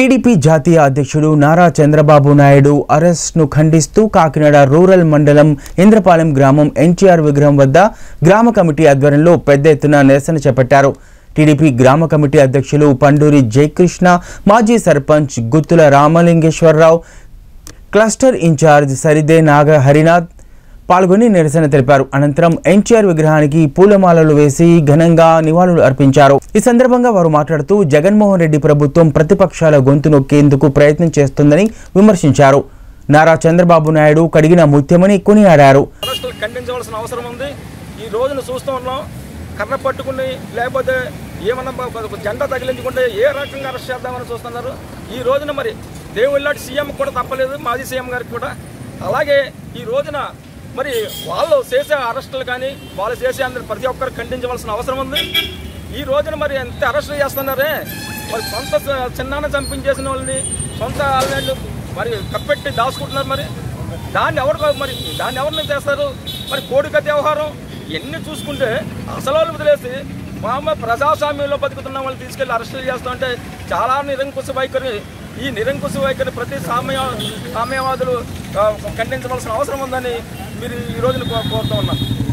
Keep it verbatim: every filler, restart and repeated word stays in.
TDP జాతీయ అధ్యక్షుడు నారా చంద్రబాబు నాయుడు అరెస్ట్ను ఖండిస్తూ కాకినాడ రూరల్ మండలం ఇంద్రపాలెం గ్రామం ఎన్టీఆర్ విగ్రహం వద్ద గ్రామ కమిటీ ఆధ్వర్యంలో పెద్ద ఎత్తున నిరసన చేపట్టారు. టీడీపీ గ్రామ కమిటీ అధ్యక్షులు పండూరి జయకృష్ణ, మాజీ సర్పంచ్ గుత్తుల రామలింగేశ్వరరావు, క్లస్టర్ ఇన్ఛార్జ్ సరిదే నాగ హరినాథ్ పాల్గొని నిరసన తెలిపారు. అనంతరం ఎన్టీఆర్ విగ్రహానికి పూలమాలలు వేసి ఘనంగా నివాళులు అర్పించారు. ఈ సందర్భంగా వారు మాట్లాడుతూ జగన్మోహన్ రెడ్డి ప్రభుత్వం ప్రతిపక్షాల గొంతు నొక్కేందుకు ప్రయత్నం చేస్తుందని విమర్శించారు. నారా చంద్రబాబు నాయుడు కడిగిన ముత్యమని కొనియాడారు. ఖండించవలసిన అవసరం ఉంది. ఈ రోజును చూస్తూ ఉన్నాం, కర్ర పట్టుకుని లేకపోతే ఏమన్నా జెండా తగిలించుకుంటే ఏ రకంగా అరెస్ట్ చేద్దామని చూస్తున్నారు. ఈ రోజున మరి దేవుళ్ళాంటి సీఎం కూడా తప్పలేదు, మాజీ సీఎం గారికి కూడా. అలాగే ఈ రోజున మరి వాళ్ళు చేసే అరెస్టులు కానీ వాళ్ళు చేసే అందరు ప్రతి ఒక్కరు ఖండించవలసిన అవసరం ఉంది. ఈ రోజున మరి ఎంత అరెస్టులు చేస్తున్నారే, మరి సొంత చిన్నాన్న చంపించేసిన వాళ్ళని సొంత వాళ్ళని మరి కప్పెట్టి దాచుకుంటున్నారు. మరి దాన్ని ఎవరు మరి దాన్ని ఎవరిని చేస్తారు? మరి కోడికత్తి వ్యవహారం ఇవన్నీ చూసుకుంటే అసలు వాళ్ళు వదిలేసి మా ప్రజాస్వామ్యంలో బతుకుతున్న వాళ్ళు తీసుకెళ్లి అరెస్టులు చేస్తుంటే చాలా నిరంకుశ వైఖరి. ఈ నిరంకుశ వైఖరి ప్రతి సామ్య సామ్యవాదులు ఖండించవలసిన అవసరం ఉందని మీరు ఈ రోజున కోరుతూ ఉన్నాను.